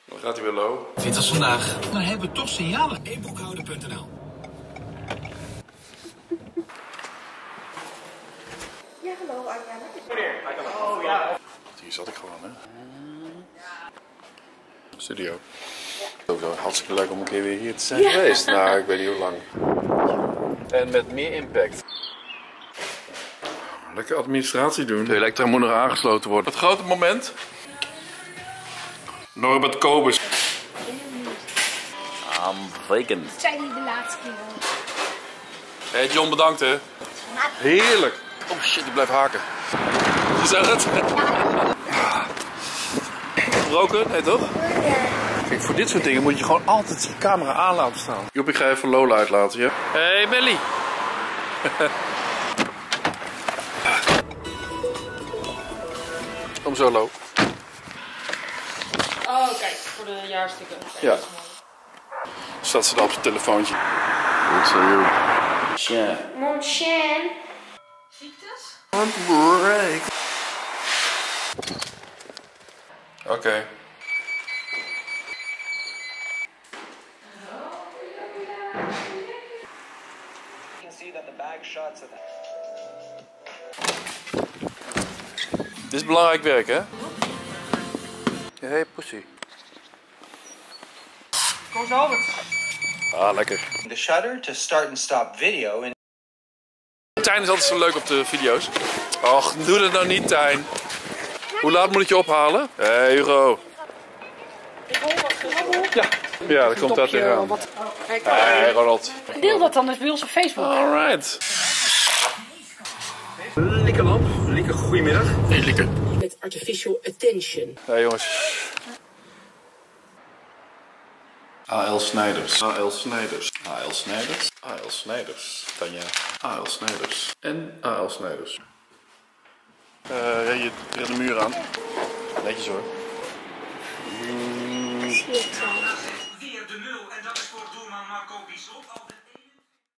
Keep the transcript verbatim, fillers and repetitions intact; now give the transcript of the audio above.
Dan gaat hij weer low. Vindt als vandaag. Maar hebben we toch signalen? e boekhouden punt n l. Ja, hallo, Adriana. Oh ja. Hier zat ik gewoon, hè. Studio. Sowieso hartstikke leuk om een keer weer hier te zijn ja. geweest. Nou, ik weet niet hoe lang. En met meer impact. Lekker administratie doen. De elektra moet nog aangesloten worden. Het grote moment. Norbert Kobus. I'm vacant. Het zijn niet de laatste keer. Hé hey John, bedankt hè. Heerlijk. Oh shit, ik blijf haken. Is dat het? Ja. Gebroken? Nee toch? Ja. Kijk, voor dit soort dingen moet je gewoon altijd je camera aan laten staan. Joep, ik ga even Lola uitlaten, ja? Hé hey, Melly. Kom zo, Lo. Oh, kijk, voor de jaarstukken. Ja. Staat ze daar op zijn telefoontje. Goed zo, joh. Tja. Mon chien. Ziektes? Break. Oké. Okay. Dit is belangrijk werk, hè? Ja, hey, pussy. Kom zo. Ah, lekker. The shutter to start and stop video. And... Tijn is altijd zo leuk op de video's. Och, doe dat nou niet, Tijn. Hoe laat moet ik je ophalen? Hé, hey, Hugo. Ja, ja, dan komt dat weer aan. Hé, hey, Ronald. Deel dat dan eens bij ons op Facebook. Alright. Lieke lamp. Lieke, goedemiddag. Hey, Lieke. Met artificial attention. Hé, hey, jongens. A L Snijders. A L Snijders. A L Snijders. A L Snijders. Tanja. A L Snijders. En A L Snijders. Uh, je tegen de muur aan. Netjes hoor.